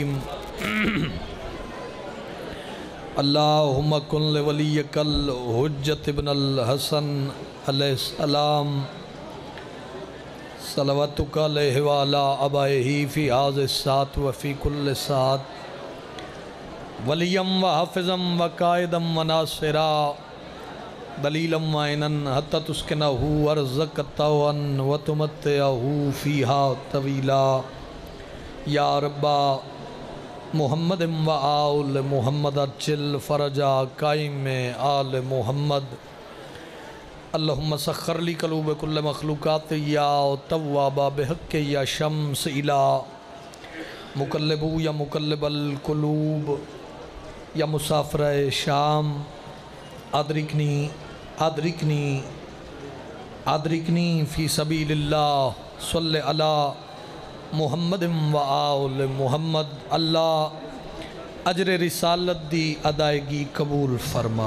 अल्लाहुम्मा कुन लिवलियकल हुज्जत इब्नुल हसन अलैहिस्सलाम सलवतुका अलैहि व अला अबाइही फी हाज़िस सात व फी कुल्लि सात वलियम व हाफ़िज़म व कायदम व नासिरा दलीलम व ऐनन हत्ता तुस्किनहु वर्ज़क़तहु व तुमत्तिअहु फ़ीहा तवीला या रब्बा मोहम्मद व आल मोहम्मद अचिल फ़रजा कायम आल मोहम्मद अल्लाहुम्मा सख़्खिर ली क़ुलूब कुल्ल मख़लूक़ात या तव्वाबा बिहक़्क़ि या शम्स इला मुक़ल्लिबु या मुक़ल्लिबल क़ुलूब या मुसाफ़िर शाम अदरिकनी अदरिकनी अदरिकनी फ़ी सबीलिल्लाह सल्लि अला मोहम्मद व आल मोहम्मद। अल्लाह अजर रिसालत दी अदायगी कबूल फरमा।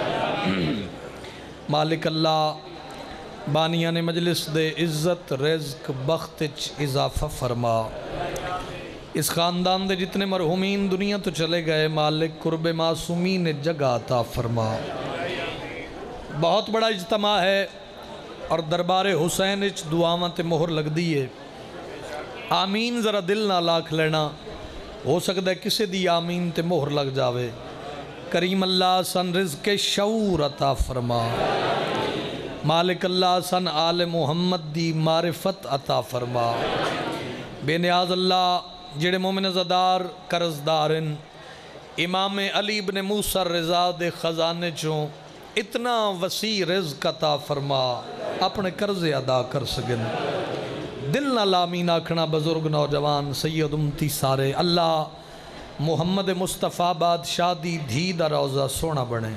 मालिक अल्लाह बानिया ने मजलिस दे इज़्ज़त रिज़्क बख्त इजाफ़ा फरमा। इस ख़ानदान दे जितने मरहूमीन दुनिया तो चले गए मालिक कुर्ब मासूमीन ने जगह अता फरमा। बहुत बड़ा इज्तमा है और दरबार हुसैन इच दुआवां ते मोहर लगदी है। आमीन ज़रा दिल ना लाख लेना, हो सकता है किसी दी आमीन ते मोहर लग जावे। करीम अल्लाह सन रिज़्क़ शऊर अता फरमा। मालिक अल्लाह सन आले मोहम्मद दी मारिफत अता फरमा। बेनियाज अल्लाह जेड़े मोमिन ज़दार कर्जदार इमाम अली इब्न मूसा रज़ा दे ख़जाने चों इतना वसी रिज़्क़ अता फरमा अपने कर्ज़े अदा कर सकें। दिल ना लामीन आखना बुजुर्ग नौजवान सैयद उम्मती सारे। अल्लाह मुहम्मद मुस्तफ़ा बादशाह दी धी दा रोज़ा सोना बने।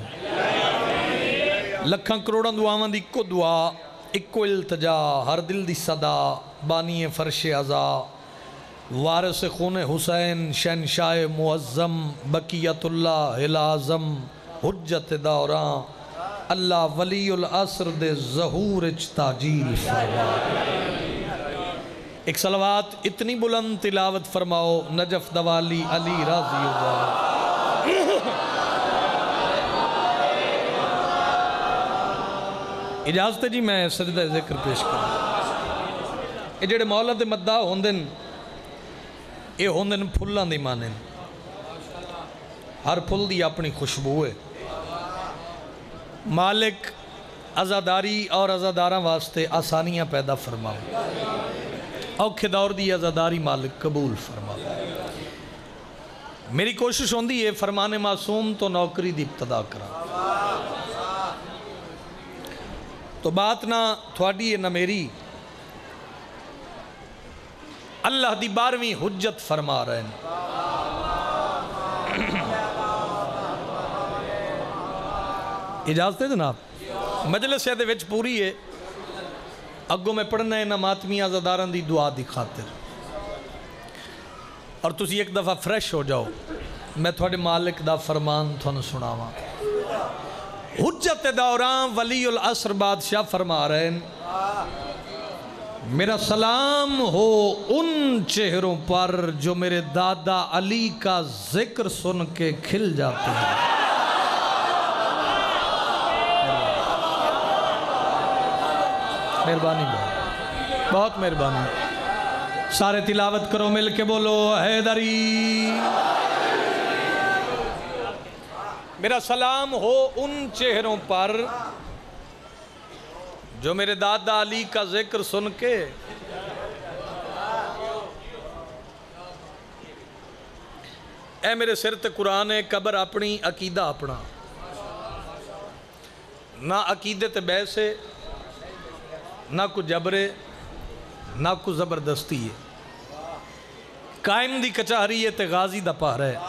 लखां करोड़ों दुआवां दी इक्को दुआ इक्को इल्तजा हर दिल दी सदा बानीए फर्श अज़ा वारिस खून हुसैन शहनशाह मुअज़्ज़म बकियतुल्लाह हिल आज़म हुज्जत दौरां अल्लाह वलीउल असर दे ज़हूर इच ताजील फरमा। एक सलवात इतनी बुलंद तिलावत फरमाओ नजफ दवाली अली राजी इजाजत जी। मैं सजदा जिक्र पेश करूँ। ये जेड़े मौला दे मद्दा होंदे ये होंदे फुल्लां दी माने। हर फुल दी अपनी खुशबू है। मालिक अज़ादारी और अज़ादारा वास्ते आसानियाँ पैदा फरमाओ। औखे दौर दी अज़ादारी मालिक कबूल फरमा। मेरी कोशिश होंदी है फरमाने मासूम तो नौकरी दी इब्तदा करा। तो बात ना थोड़ी है ना मेरी। अल्लाह दी 12वीं हुज्जत फरमा रहे हैं। इजाजत है जनाब। मजलिस दे विच पूरी है। अगों मैं पढ़ना है ना मातमिया ज़दारां दी दुआ दी खातिर और तुसी एक दफ़ा फ्रैश हो जाओ। मैं थोड़े मालिक दा फरमान थोनू सुनावा। हुज्जत दौरां वलीउल असर बादशाह फरमा रहे हैं मेरा सलाम हो उन चेहरों पर जो मेरे दादा अली का जिक्र सुन के खिल जाते हैं। मेहरबानी बहुत मेहरबानी। सारे तिलावत करो मिल के बोलो हैदरी। मेरा सलाम हो उन चेहरों पर जो मेरे दादा अली का जिक्र सुन के ए मेरे सिर ते कुरान है कबर अपनी अकीदा अपना। ना अकीदे ते बहस है ना को जबरे ना को जबरदस्ती है। कायम दी कचहरी है ते गाजी दा पहरा है।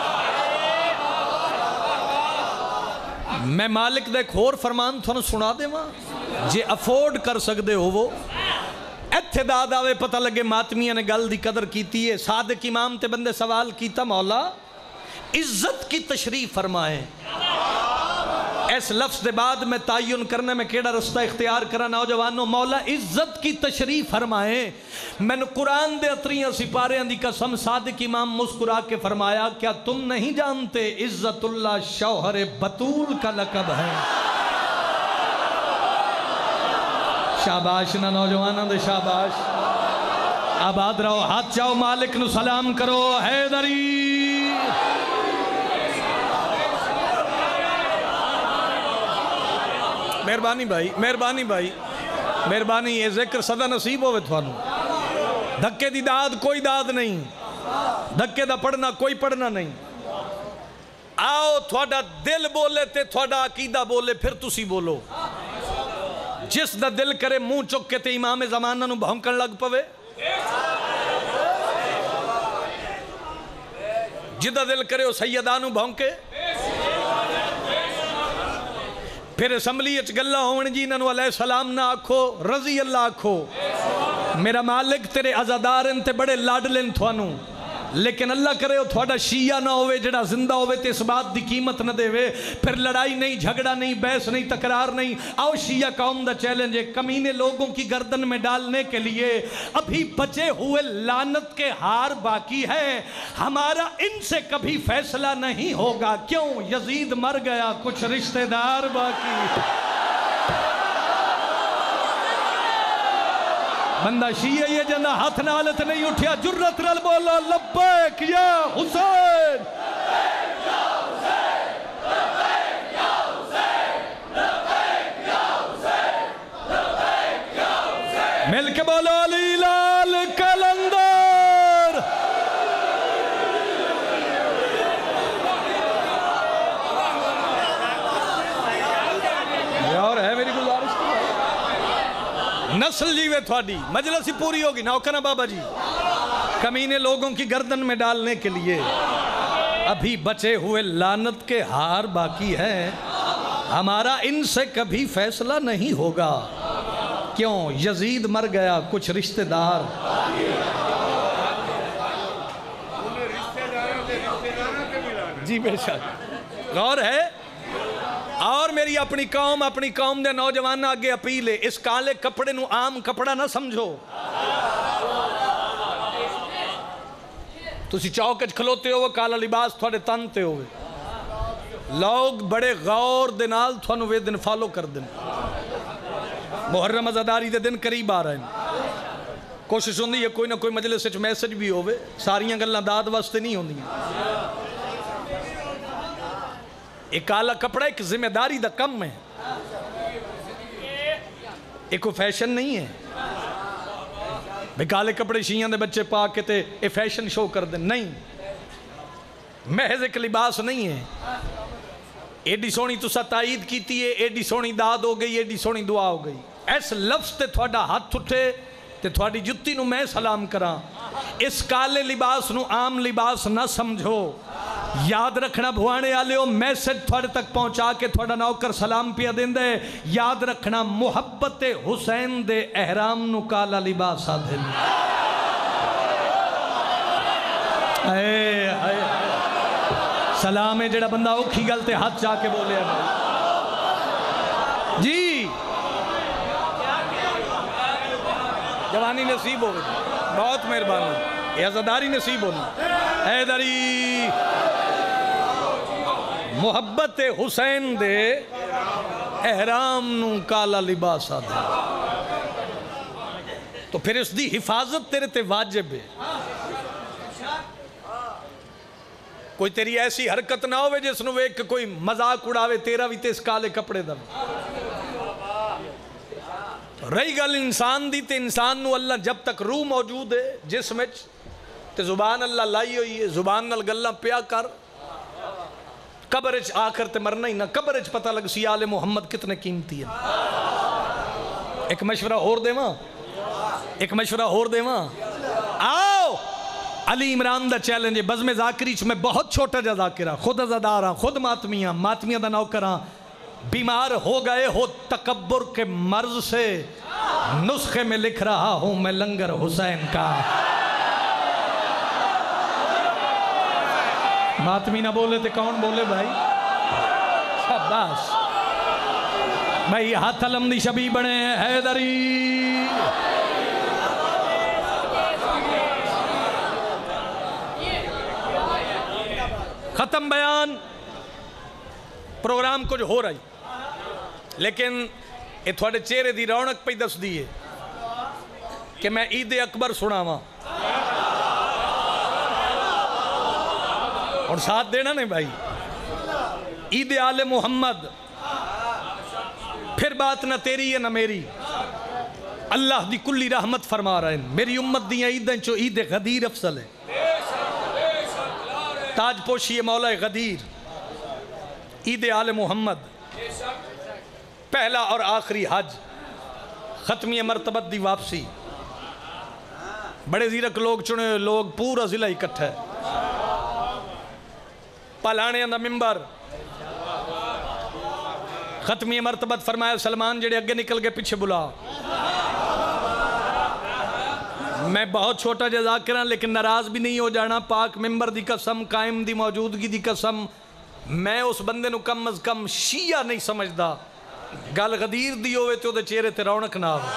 मैं मालिक दा एक होर फरमान थोनू सुना देवां जे अफोर्ड कर सकते हो वो। इत्थे दाद आवे पता लगे मातमिया ने गल दी कदर कीती है। सादिक इमाम ते बंदे सवाल कीता मौला इज्जत की तशरीफ फरमाए। इस लफ्ज़ के बाद मैं तयन करने में केड़ा रस्ता इख्तियार करा। नौजवानों, मौला इज्जत की तशरीफ फरमाए। मैंने कुरान दे 3 सिपारियां दी कसम, सादिक इमाम मुस्कुरा के फरमाया, क्या तुम नहीं जानते इज्जतुल्लाह शौहर बतूल का लकब है। शाबाश ना नौजवानों दे, शाबाश। आबाद रहो, हाथ जाओ, मालिक नु सलाम करो। हैदरी मेहरबानी भाई, मेहरबानी भाई, मेहरबानी। ये जिक्र सदा नसीब होवे थानू। धक्के दी दाद कोई दाद नहीं, धक्के दा पढ़ना कोई पढ़ना नहीं। आओ थोड़ा दिल बोले ते थोड़ा अकीदा बोले, फिर तुसी बोलो। जिस दा दिल करे मुंह चुक के ते इमाम ज़माना नू भौंकण लग पवे, जिदा दिल करे वो सैयदा नू भौंके। फिर असैम्बली गल्ला होवन जी, इन्होंने अलैहि सलाम ना आखो, रजी अल्लाह आखो। मेरा मालिक तेरे अज़ादार ते बड़े लाडले थानू, लेकिन अल्लाह करे वो थोड़ा शिया ना होवे जड़ा जिंदा होवे ते इस बात की कीमत न देवे। फिर लड़ाई नहीं, झगड़ा नहीं, बहस नहीं, तकरार नहीं। आओ शिया कौम का चैलेंज है, कमीने लोगों की गर्दन में डालने के लिए अभी बचे हुए लानत के हार बाकी है। हमारा इनसे कभी फैसला नहीं होगा। क्यों? यजीद मर गया, कुछ रिश्तेदार बाकी। बंदा शिया ये जना हाथ नालत नहीं उठिया, जुर्रत नाल बोला लब्बैक या हुसैन। मिल के बोलो अली लाल कलंदर। और है मेरी गुजारिश, नस्ल जीवे थोड़ी, मजलिस ही पूरी होगी। नौकरा बाबा जी, कमीने लोगों की गर्दन में डालने के लिए अभी बचे हुए लानत के हार बाकी है। हमारा इनसे कभी फैसला नहीं होगा। क्यों? यजीद मर गया, कुछ रिश्तेदार। जी बेशक, गौर है। और मेरी अपनी कौम दे नौजवान अगे अपील है, इस काले कपड़े नू आम कपड़ा ना समझो। तुसी चौक च खलोते हो, काला लिबास थोड़े तन ते होवे, लोग बड़े गौर दे नाल थानू वे दिन फॉलो कर देन। मुहर्रम अज़ादारी दे दिन करीब आ रहे हैं। कोशिश होंदी है कोई ना कोई मजलिस च मैसेज भी होवे, सारियां गल्लां दाद वास्ते नहीं होंदियां। एक काला कपड़ा एक जिम्मेदारी दा कम है, एक कोई फैशन नहीं है। भाई काले कपड़े शियां दे बच्चे पा के ते ये फैशन शो कर दे, नहीं। महज एक लिबास नहीं है। एडी सोहनी तुसा ताईद कीती है, एडी सोहनी दाद हो गई, एडी सोहनी दुआ हो गई। इस लफ्ज़ ते थोड़ा हाथ उठे ते थोड़ी जुत्ती नू मैं सलाम करा। इस काले लिबास नू आम लिबास ना समझो। याद रखना भुआने वाले हो, मैसेज थोड़े तक पहुंचा के थोड़ा नौकर सलाम पिया देंदा है। याद रखना मुहब्बत हुसैन दे एहराम नू काला लिबास आदे। सलाम है जेड़ा बंदा औखी गल ते हाथ जाके बोले जी। जवानी नसीब हो गई, बहुत मेहरबानी। आज़ादारी नसीब होनी। हैदरी मुहब्बत हुसैन दे एहराम नू काला लिबास आदे, तो फिर उसकी हिफाजत तेरे ते वाजिब है। कोई तेरी ऐसी हरकत ना हो जिसनू वेख के कोई मजाक उड़ावे तेरा भी ते इस काले कपड़े दा। रही गल इंसान दी, ते इंसान नू अल्लाह जब तक रूह मौजूद है जिसम ते जुबान अल्लाह लाई हुई है, जुबान नाल गल्लां पिया कर। कब्र च आखिर ते मरना ही ना, कब्र च पता लग सी आले मुहम्मद कितने कीमती है। एक मशवरा और देवा, एक मशवरा और देवा। आओ अली इमरान दा चैलेंज है। बज़्म ज़ाकिरी च मैं बहुत छोटा जा ज़ाकिरा, खुद अज़ादार हाँ, खुद मातमियां दा नौकर हाँ। बीमार हो गए हो तकब्बुर के मर्ज से, नुस्खे में लिख रहा हूं मैं लंगर हुसैन का। मातमी ना बोले तो कौन बोले भाई? शाबाश। भाई हाथ अलम दी शबी बने हैदरी। खत्म बयान, प्रोग्राम कुछ हो रहा है, लेकिन ये थोड़े चेहरे की रौनक पई दसदी है कि मैं ईद अकबर सुनावा और साथ देना नहीं भाई। ईद आले मोहम्मद, फिर बात ना तेरी है ना मेरी, अल्लाह दी कुल्ली रहमत फरमा रहे हैं। मेरी उम्मत दियां ईदें चो ईद गदीर अफसल है। ताज पोशी मौला गदीर, ईद आले मोहम्मद, पहला और आखिरी हज, खत्मी मरतबत दी वापसी। बड़े जीरक लोग चुने हुए लोग, पूरा जिला इकट्ठा है। पलाने दा मिंबर, खत्मी मरतबत फरमाया सलमान जेड़े अगे निकल के पीछे बुला। मैं बहुत छोटा जजाकिर हाँ, लेकिन नाराज भी नहीं हो जाना। पाक मिंबर दी कसम, कायम दी मौजूदगी दी कसम, मैं उस बंदे नू कम अज कम शिया नहीं समझदा। गल गदीर दी होवे ते ओदे चेहरे ते रौनक ना हो,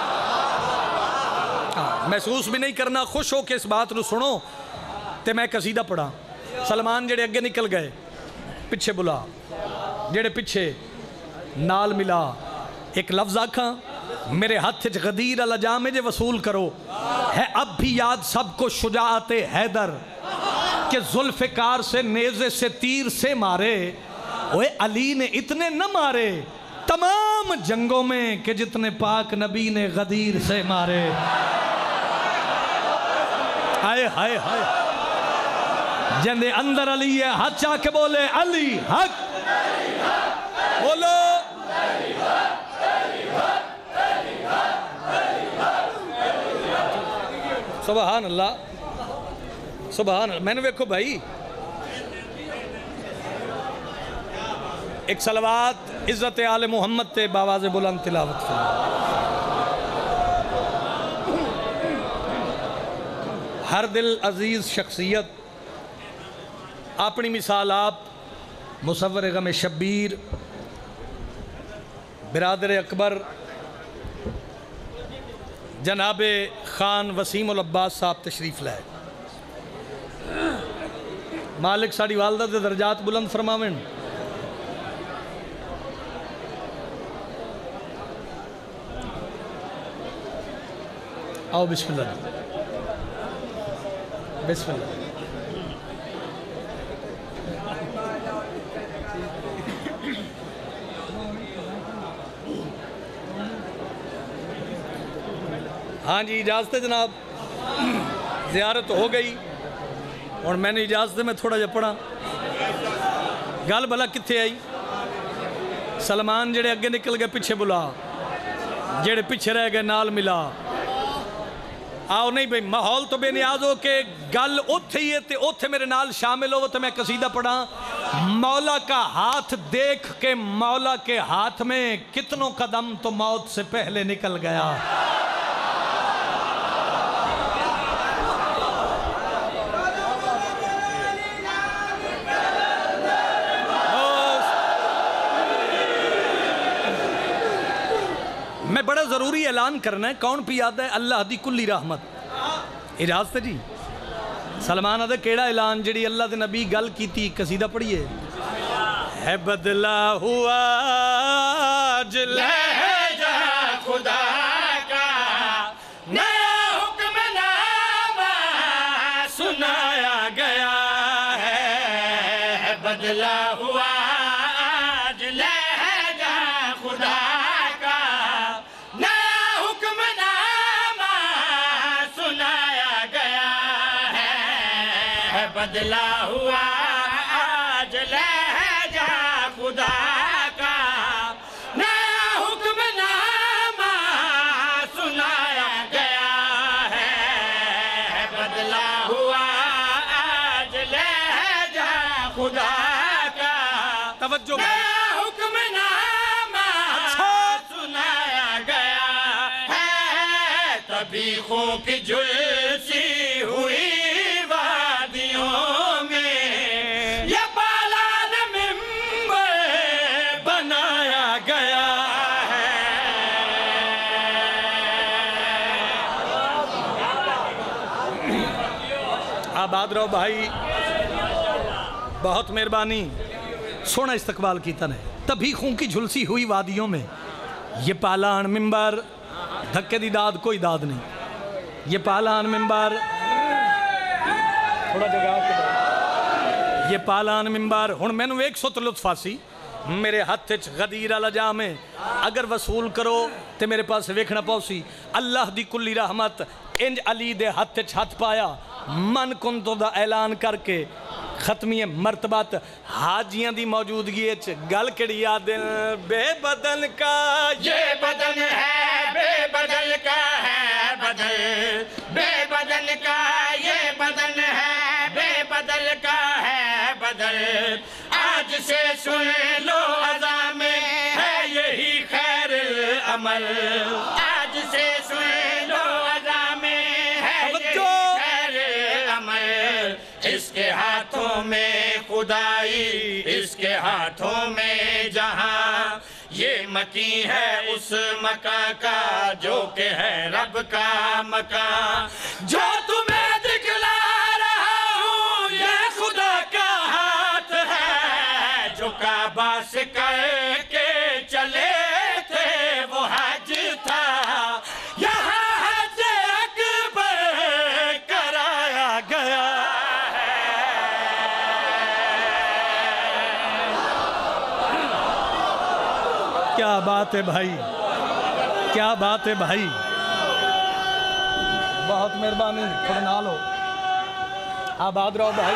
महसूस भी नहीं करना। खुश हो के इस बात नू सुनो। ते मैं कसीदा पढ़ा। सलमान जेड़े अगे निकल गए, पिछे बुला, जेड़े पिछे नाल मिला। एक लफ्ज आखा, मेरे हाथ च गदीर अला जामे जे वसूल करो। है अब भी याद सबको शुजाअते हैदर के जुल्फ़िकार से नेज़े से तीर से मारे। ओए अली ने इतने न मारे तमाम जंगों में कि जितने पाक नबी ने गदीर से मारे। हाय हाय हाय, जंदे अंदर अली है हाथ चाके बोले अली हक, बोलो सुभान अल्लाह, सुभान अल्लाह। मैंने देखो भाई, एक सलवात इज़्ज़त आले मोहम्मद ते बावाज़े बुलंद तिलावत की। हर दिल अजीज़ शख्सियत, अपनी मिसाल आप, मुसव्वर गम शब्बीर बिरादर अकबर जनाबे खान वसीम उल अब्बास साहब तशरीफ़ लाए। मालिक साड़ी वालदा दे दर्जात बुलंद फरमावन। आओ बिस्मिल्लाह, बिस्मिल्लाह। हाँ जी, इजाज़त है जनाब। ज़ियारत हो गई और मैंने इजाज़त में थोड़ा जा पढ़ा। गल भला कित्थे आई? सलमान जेड़े अगे निकल गए पिछे बुला, जेड़े पिछे रह गए नाल मिला। आओ नहीं भाई, माहौल तो बेनियाज हो के गल उत्थे ही है ते उत्थे मेरे नाल शामिल हो। तो मैं कसीदा पढ़ा। मौला का हाथ देख के मौला के हाथ में कितनों कदम तो मौत से पहले निकल गया। मैं बड़ा ज़रूरी ऐलान करना है, कौन पियादा है अल्लाह दी कुल्ली रहमत। इजाज़त जी। सलमान आदे केड़ा ऐलान जिहड़ी अल्लाह दे नबी गल कीती। कसीदा पढ़िए। है बदला हुआ आज लहजा खुदा का, नया हुक्मनामा सुनाया गया है। बदला हुआ आज लहजा खुदा का, नया हुक्मनामा सुनाया गया है। बदला हुआ आज लहजा खुदा का, नया हुक्मनामा सुनाया गया है। बदला हुआ आज लहजा खुदा का, तवज्जो, नया हुक्मनामा सुनाया गया है। तबीखों की झुलसी हुई वादियों में, ये बालान मिंबर बनाया गया आबाद रहो भाई, बहुत मेहरबानी। सोना इस्तकबाल कीता ने। तभी खून की झुलसी हुई वादियों में, ये पालान मिंबर, धक्के दी दाद कोई दाद नहीं, ये पालान मिंबर, थोड़ा जगह, ये पालान मिंबर। हुण मैनू 100 लुत्फासी मेरे हथ च गदीर वाला जाम है, अगर वसूल करो तो मेरे पास वेखना पौसी। अल्लाह दी कुल्ली रहमत इंज अली दे हथ च हथ पाया, मन कुंतो दा ऐलान करके खत्मी मरतबत हाजियां दी मौजूदगी च गल किहड़ी याद बेबदन का ये बदन है, बेबदल का है बदल, बेबदल का ये बदन है, बेबदल का है बदल। आज से सुन लो अज़ा में है यही खैर अमल, आज से सुन लो अज़ा में है यही खैर अमल। इसके हाथों में खुदाई, इसके हाथों में जहां, ये मकी है उस मका का जो के है रब का मका। जो तुम्हें दिखला रहा हूँ ये खुदा का हाथ है, जो काबा से करके चले थे वो हज था, यहाँ हज अकबर कराया गया। क्या बात है भाई, क्या बात है भाई, बहुत मेहरबानी। थोड़ा ना लो, आबाद रहो भाई।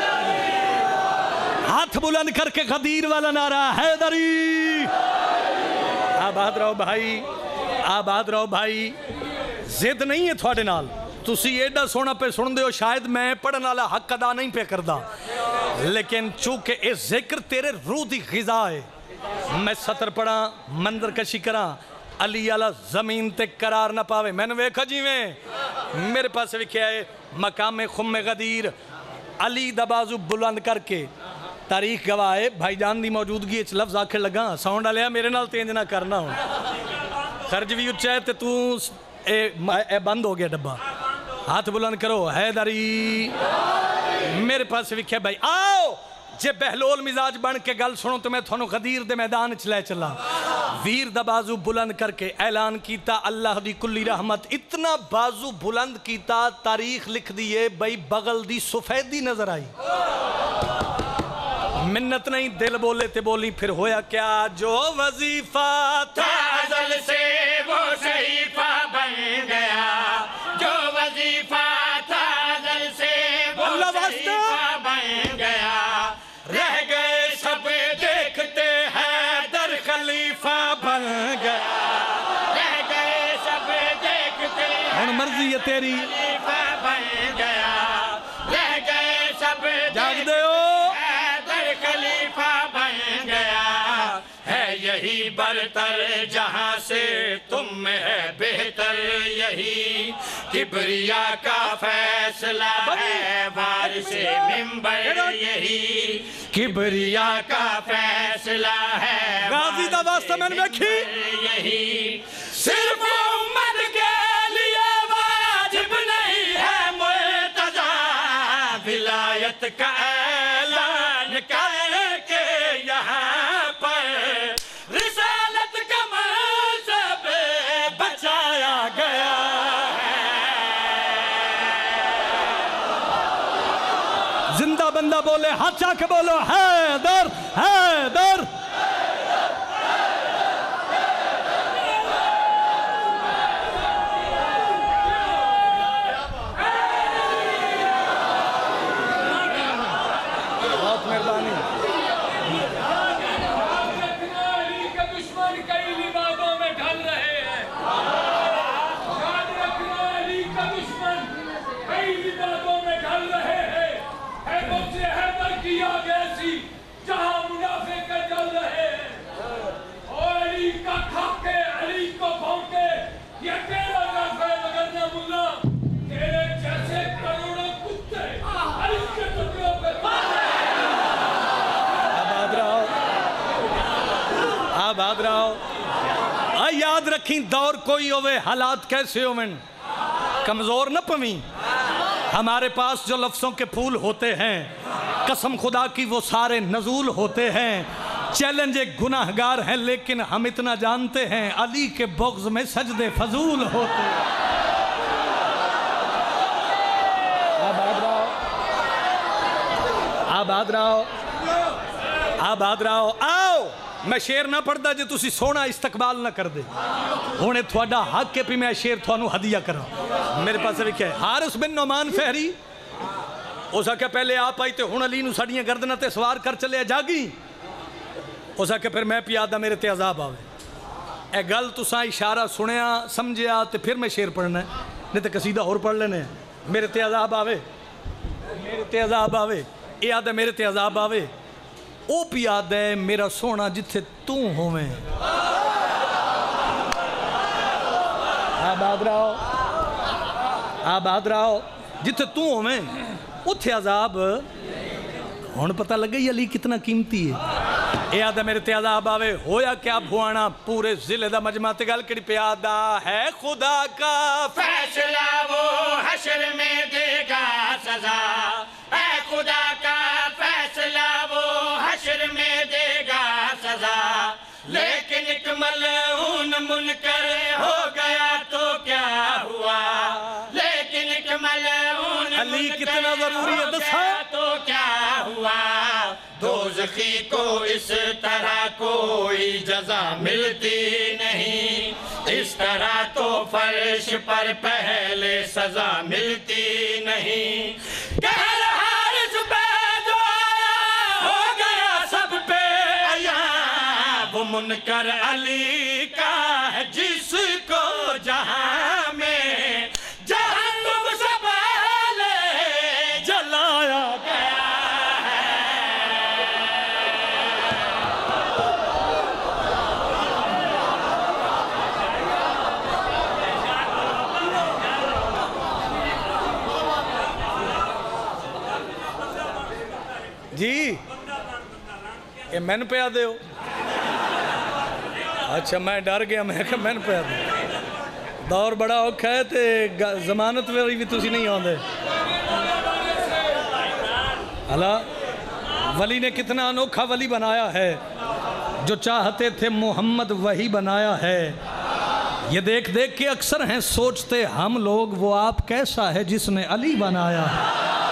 हाथ बुलंद करके गदीर वाला नारा हैदरी, आबाद रहो भाई, आबाद रहो भाई। जिद नहीं है थोड़े नाल, तुसी एडा सोना पे सुनते हो, शायद मैं पढ़ने वाला हक अदा नहीं पे करदा, लेकिन चूंकि ये जिक्र तेरे रूह की ग़िज़ा है, मैं सतर पढ़ा, मंदर कशी करा, अली आला जमीन ते करार ना पावे। मैंने वेखा जिवें मेरे पास लिखा है मकाम खुम गदीर, अली दा बाजू बुलंद करके तारीख गवाए भाईजान की मौजूदगी च लफ्ज़ आखिर लगा, साउंड वालिया मेरे नाल तेंज ना करना हो, खर्च भी उच्चा है तो तू ए बंद हो गया डब्बा। हाथ बुलंद करो हैदरी। मेरे पास लिखा भाई आओ, जे बहलोल मिजाज बन के गल सुनो तो मैं थोनों गदीर दे मैदान च लै चला। वीर दा बाजू बुलंद करके ऐलान कीता अल्लाह दी कुल्ली रहमत, इतना बाजू बुलंद कीता तारीख लिख दी है बई बगल दी सफेदी नजर आई। मिन्नत नहीं दिल बोले ते बोली, फिर होया क्या जो वजीफा था अज़ल से वो शरीफा बन गया, जो वजीफा था अज़ल से वो शरीफा बन गया। रह गए सब देखते हैं दर खलीफा बन गया, रह गए सब देखते हैं मर्जी है तेरी खलीफा बन गया, रह गए सब जाग दे हो दर खलीफा बन गया। है यही बरतर जहां से तुम में है बेहतर, यही किबरिया का फैसला है वारिसे मिंबर, यही किबरिया का फैसला है गाजी दा वास्ता मैंने देखी, यही सिर्फ उम्मत के लिए वाजिब नहीं है मुर्तजा, विलायत का ऐलान करके यहाँ पर रिसालत का मज़हब बचाया गया है। जिंदा बंदा बोले हाथ चाके बोलो हैदर हैदर। बहुत मेहरबानी। दुश्मन कई विवादों में ढल रहे हैं, याद रखना अली का दुश्मन कई विवादों में ढल रहे हैं। है मुझसे हैदर की याद ऐसी जहां मुनाफिक जल रहे हैं, और अली का खाके अली को भौंके ये तेरा नाफे मगर न मुल्ला, तेरे जैसे करोड़ों कुत्ते अली के टुकड़ों पे आबाद रहो। आ याद रखी दौर कोई होवे हालात कैसे होवन, कमजोर न पवी, हमारे पास जो लफ्ज़ों के फूल होते हैं, कसम खुदा की वो सारे नजूल होते हैं। चैलेंज एक गुनाहगार है, लेकिन हम इतना जानते हैं अली के बुग़्ज़ में सजदे फजूल होते हैं। आबाद रहो। आओ, मैं शेर ना पढ़दा जे तुसी सोना इस्तकबाल ना कर दे। हुणे थोड़ा हक है भी मैं शेर थानू हदिया करा। मेरे पास लिखा है हारिस बिन नोमान फहरी, उस आख्या पहले आप आई तो हुण अली नू साड़ियां गर्दनां ते सवार कर चले जागी। उस आख्या फिर मैं पियादा मेरे ते अजाब आवे। ए गल तुसा इशारा सुनिया समझिया तो फिर मैं शेर पढ़ना है, नहीं तो कसीदा होर पढ़ लेने। मेरे ते अजाब आवे, मेरे ते अजाब आवे, ये आद मेरे ते अजाब आवे। ओ पियाद है मेरा सोना जिथे तू होवें। आबाद रहो जिथे तू होवें, उथे अजाब हुण पता लगे ही अली कितना कीमती है। ये आदा मेरे ते अजाब आवे। होया क्या भुआना पूरे जिले दा मजमा ते गल किहड़ी प्यादा है। खुदा का फैसला वो हशर में देगा सजा, है खुदा का फैसला वो हशर में देगा सजा। लेकिन एक मलऊन मुनकर हो गया तो क्या हुआ, लेकिन एक मलऊन अली कितना जरूरी है दसा तो क्या हुआ। दोज़खी को इस तरह कोई जजा मिलती नहीं, इस तरह तो फर्श पर पहले सजा मिलती नहीं। कहर हारिस पे जो आया हो गया सब पे आया, वो मुनकर अली का है जिसको जहां में जहन्नुम से पहले जलाया गया। जी ये मैन पिया दे। अच्छा मैं डर गया, मैं क्या मैन पिया दे। दौर बड़ा औखा है ते जमानत वाली भी तुसी नहीं आते। अला वली ने कितना अनोखा वली बनाया है। जो चाहते थे मोहम्मद वही बनाया है। ये देख देख के अक्सर हैं सोचते हम लोग वो आप कैसा है जिसने अली बनाया है।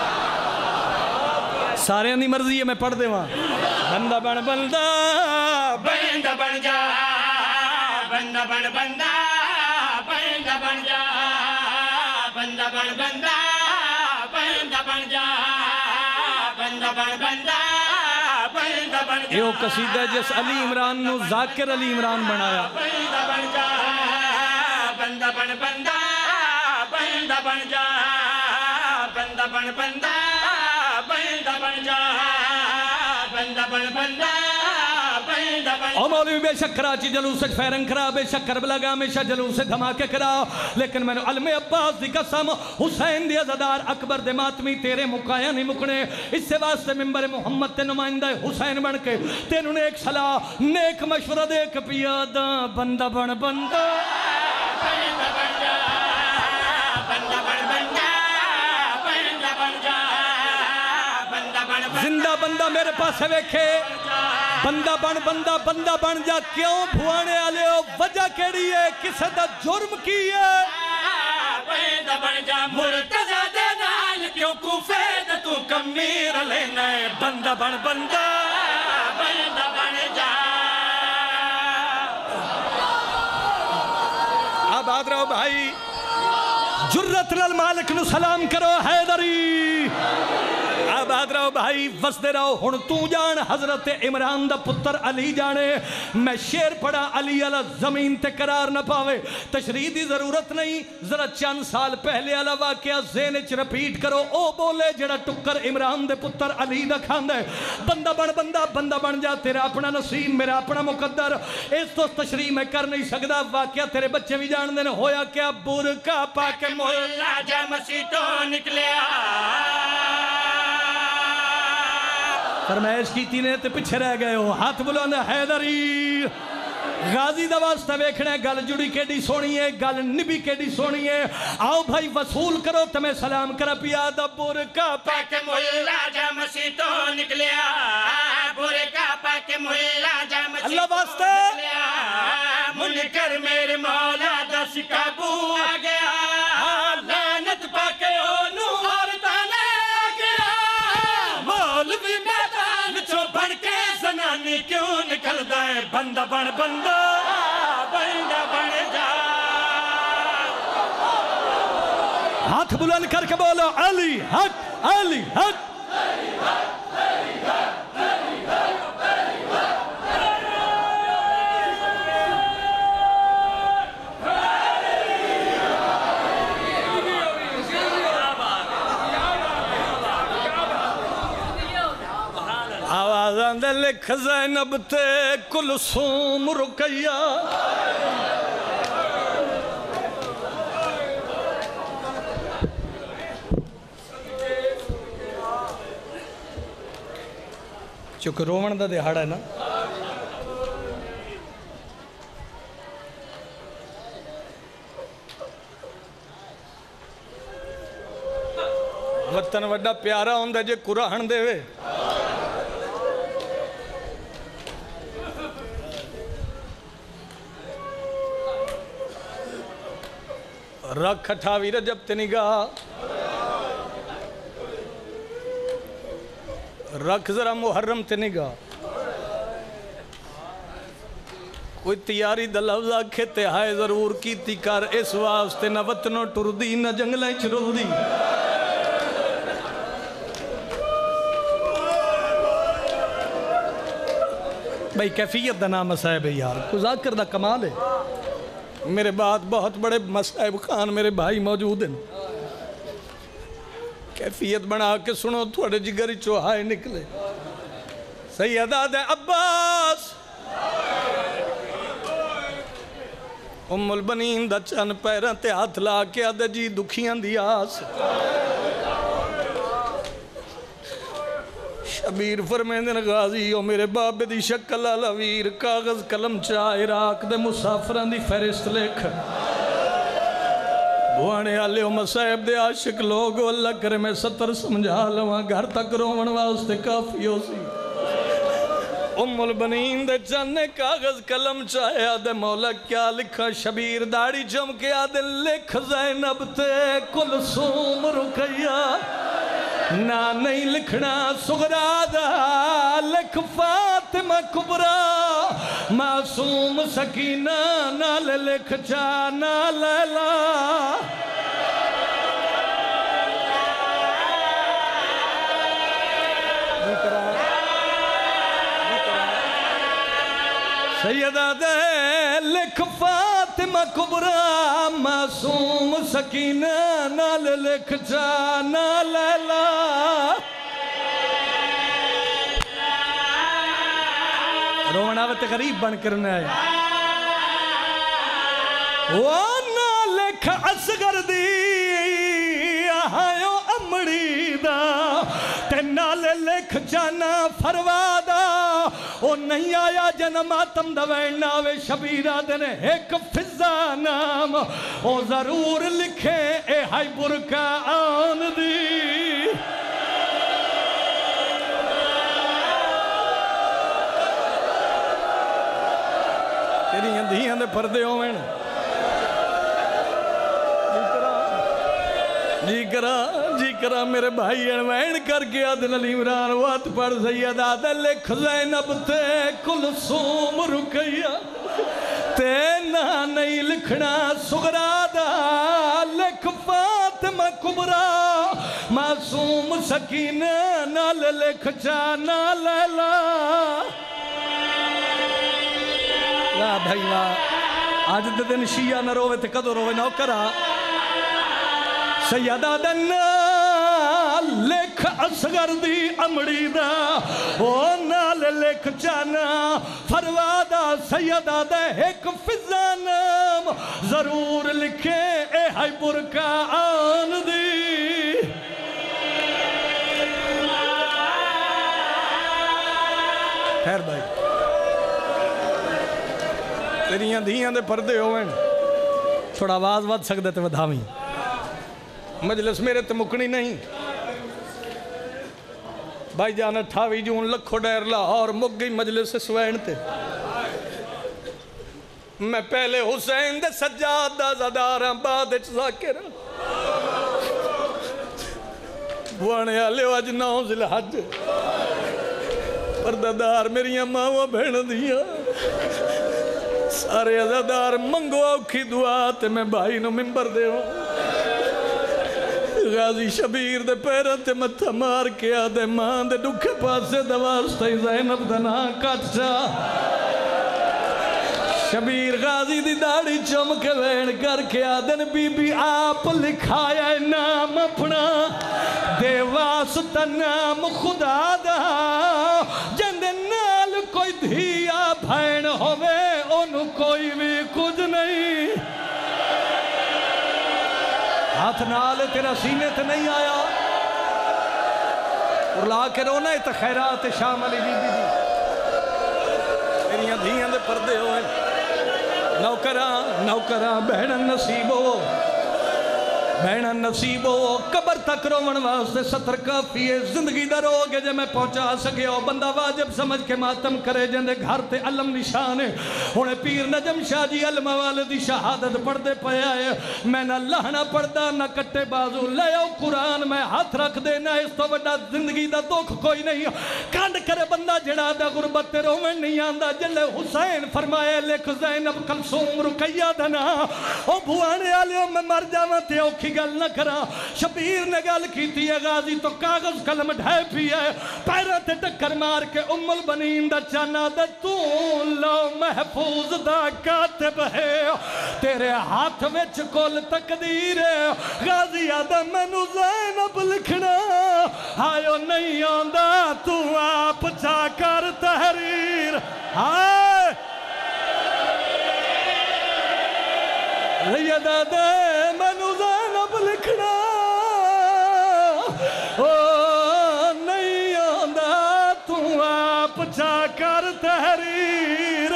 सारे दी मर्जी है मैं पढ़ देवा। बंदा बन बंदा, बंदा बन जा, बंदा बन बंदा, बंदा बन जा, बंदा बन बंदा, बंदा बन जा, बंदा बन बंदा, बंदा बन जा। यो कसीदा जिस अली इमरान नु जाकिर अली इमरान बनाया। बंदा बन जा, बंदा बन बंदा, बंदा बन जा, बंदा बन बंदा, बंदा बन जा, बंदा बन बंदा, बंदा बन। ओ मौलवी बेशक कराची जलूस फैरन करा, बेशक करबला गा हमेशा जलूस धमाके करा, लेकिन मैंने अलमे अब्बास दी कसम हुसैन दी अज़ादार अकबर दे मातमी तेरे मुकाया नहीं मुकने। इससे वास्ते मिंबर मोहम्मद ते नुमाइंदा हुसैन बन के तेनू ने एक सलाह नेक मशवरा दे के पियादा बंदा बन बंदा, बंदा बन जा, बंदा बन बंदा, बंदा बन जा, बंदा बन बंदा। जिंदा बंदा मेरे पास वेखे। बंदा बन जा क्यों भुआने वाले हो, वजह केड़ी है, किसे दा जुर्म की है। बंदा बन जा मुर्तज़ा दे नाल क्यों कूफे दा तू कमीर लेना है। बंदा बन बंदा, बंदा बन जा। आबाद रहो भाई। जुर्रत नाल मालिक नु सलाम करो हैदरी। आबाद रहो भाई, वसदे रहो। हुण तू जान हजरत इमरान दा पुत्र अली जाने। मैं शेर पढ़ा अली अला जमीन ते करार न पावे। तशरीह दी जरूरत नहीं, जरा चंद साल पहले वाला वाकया ज़हन च रिपीट करो। ओ बोले जेड़ा टुक्कर इमरान दे पुत्र अली दा खांदा है। बंदा बन बंदा, बंदा बन जा, तेरा अपना नसीब मेरा अपना मुकद्दर। इस तो तशरीह मैं कर नहीं सकदा। वाकया तेरे बच्चे भी जानते हैं। होया क्या बुरका पाके मोहल्ला जा मसीतों निकलिया, फरमाइश की ने तो पीछे रह गए हो। हाथ बुलाना हैदरी। गाजी दा वास्ता वेखना गल जुड़ी केडी सोनी है, गल निभी केडी सोनी है। आओ भाई वसूल करो ते मैं सलाम करा पिया दा बुरका पाके मुल्ला जा मसीह तो निकलिया, बुरका पाके मुल्ला जा मसीह अल्लाह वास्ते मुनकर मेरे मौला दस काबू आ गया, लानत पाके ओनू औरतां ने आ गया। मौलवी मैदान चो बन के जनानी क्यों निकलदा है, बंदा बन बंदा बंदा बन जा। हाथ बुलंद करके बोलो अली हक, अली हक। आवाज़ां दे लिख ज़ैनब ते कुलसूम रुकैया, चूंकि रोवण दा दिहाड़ा है ना, वतन वड्डा प्यारा हुंदा जे कुराहन देवे। रख 28 रजब ते निगाह, रख जरा मुहर्रम ते निगाह। कोई तैयारी दा लफ्ज़ आखे ते हाय जरूर कीती कर, इस वास्ते न वतनों टुरदी न जंगलें च रुलदी। भाई कैफियत का नाम मसाहब है यार, कुछ जाकिर दा कमाल है। मेरे बाद बहुत बड़े मसाहब खान मेरे भाई मौजूद हैं, कैफियत बना के सुनो, थोड़े जिगर चो हाय निकले। सैयदा दे अब्बास उम्मुल बनीन दा चन पैरां ते हाथ ला के आदे जी दुखियां दी आस। शबीर फरमेंदे गाजी ओ मेरे बाबे दी शक्ल आला वीर, कागज कलम चा इराक दे मुसाफरां दी फहरिस्त लिख। बुआने आले ओ मसाहब दे आशिक लोग, अल्लाह करे मैं 70 समझा लवां, घर तक रोवन वास्ते काफी हो सी। उम्मुल बनीन दे चन्ने कागज कलम चाया दे मौला क्या लिखा। शबीर दाढ़ी चमके आदे लिख ज़ैनब ते कुलसूम रुकैया, ना नहीं लिखना सुगरा दा, लिख फातिमा कुबरा मासूम सकीना, नाल लिख जाना लैला। सैयदा दे लिख फातिमा कुबरा मासूम सकीना, नाल लिख जाना लैला। रोना वे गरीब बन कर आए। वो ना लिख असगर दी आयो अमड़ी दा, ते नाल लिख जाना फरवादा। ओ नहीं आया जन्म आतम दवैना वे शबीरा दिन एक फिजा नाम, ओ जरूर लिखे ए हाय बुरका आन दी। तेरियां धियां दे पर्दे होवन, जी करा मेरे भाई अनवैन करके आदन अली इमरान वात पढ़ सैयदा दे लिख ज़ैनब ते कुलसूम रुकैया, ते ना नहीं लिखना सुगरा दा, लिख फातिमा कुबरा मासूम सकीना, नाल लिख जाना लैला। वाह भाई वाह, अज दे दिन शिया न रोवे ते कदों रोवे नौकरा। सैयदा दन लिख असगर दी अमड़ी दा, ओ नाल लिख जाना फरवादा। सैयदा दे एक फिजा नाम, जरूर लिखे ए हाय बुरका आन दी। खैर भाई तेरिया धियां दे पर्दे होवन थोड़ा आवाज वध सकदा ते वधावी मजलिस मेरे ते मुकनी नहीं भाई जान 28 जून लखो डैर लाहौर मुक गई मजलिस स्वैन ते मैं पहले हुसैन दे सज्जाद दा ज़ादार बाद ज़ाकिर बुआने आले अज 9 ज़िलहज पर्दादार मेरिया मावां भैन दियां सारे अज़ादार मंगो औखी दुआ ते मैं भाई नूं मिंबर देवां गाजी शबीर दे पैरां ते मत्था मार के आदे मां दे दुखे पासे दा वास्ता ज़ैनब दा नां कट शबीर गाजी दी दाढ़ी चुम के वैन करके आदन बीबी आप लिखाया नाम अपना दे वास्ता नाम खुदा दा जिंदे नाल कोई धिया भैन होवे ओनू कोई भी कुछ नहीं हाथ नाल तेरा सीने ते नहीं आया उरला के रोना तो खैरात शाम अली बीबी दी तेरिया धियां दे पर्दे होए नौकरा नौकरा बहन नसीबो बहन नसीबो कबर तक रोवन वास्ते 70 काफी है जिंदगी दा रोग है जे मैं पहुंचा सके ओ बंदा वाजिब समझ के मातम करे जिंदे घर ते अलम निशान है हुणे पीर नजम शाह जी अलमा वाले दी शहादत पढ़दे पया है मैं ना लहना पढ़दा ना कट्टे बाजू ले आओ कुरान मैं हाथ रख देना इस तो बड़ा जिंदगी दा दुख कोई नहीं कंड करे बंदा जेड़ा दा गुरबत ते रोवन नहीं आंदा जिले हुसैन फरमाया लिख ज़ैनब कलसूम रुकैया दा ना ओ भुआने वाले मैं मर जावां ते औखी गल न करा शबीर ने गल की है गाजी तो कागज कलम ढह पी है पैरों ते टक्कर मार के उम्मुल बनीन दा चाना दा तू लो महफूज दा कातिब है तेरे हाथ विच कुल तकदीर है गाजी आदा मैनू ज़ैनब लिखना आयो नहीं आंदा तू आप जा कर तहरीर हाय दादा मैनू ज़ैनब लिखना ओ नहीं आंदा तू आप जा कर तहरीर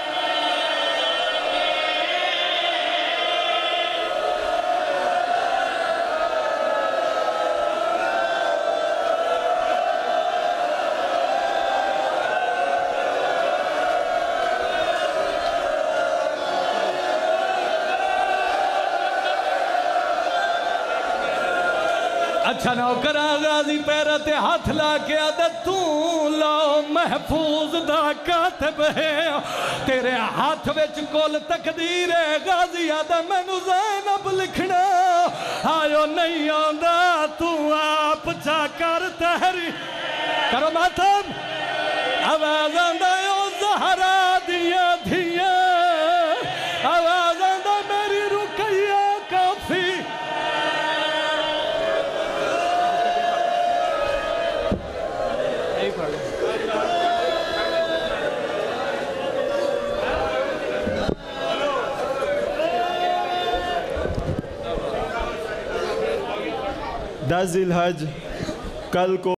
अच्छा नौकरा गाजी पैर ते हाथ ला के आदत तू लाओ महफूज दा कातिब है तेरे हाथ विच कुल तकदीर है गाजी आदा मैनू ज़ैनब लिखना आयो नहीं आंदा तू आप जा कर तहरी करो मातम आवाज आंदा ओ ज़हरा दिया धिया आवाज आंदा मेरी रुकैया काफी ज़िलहज कल को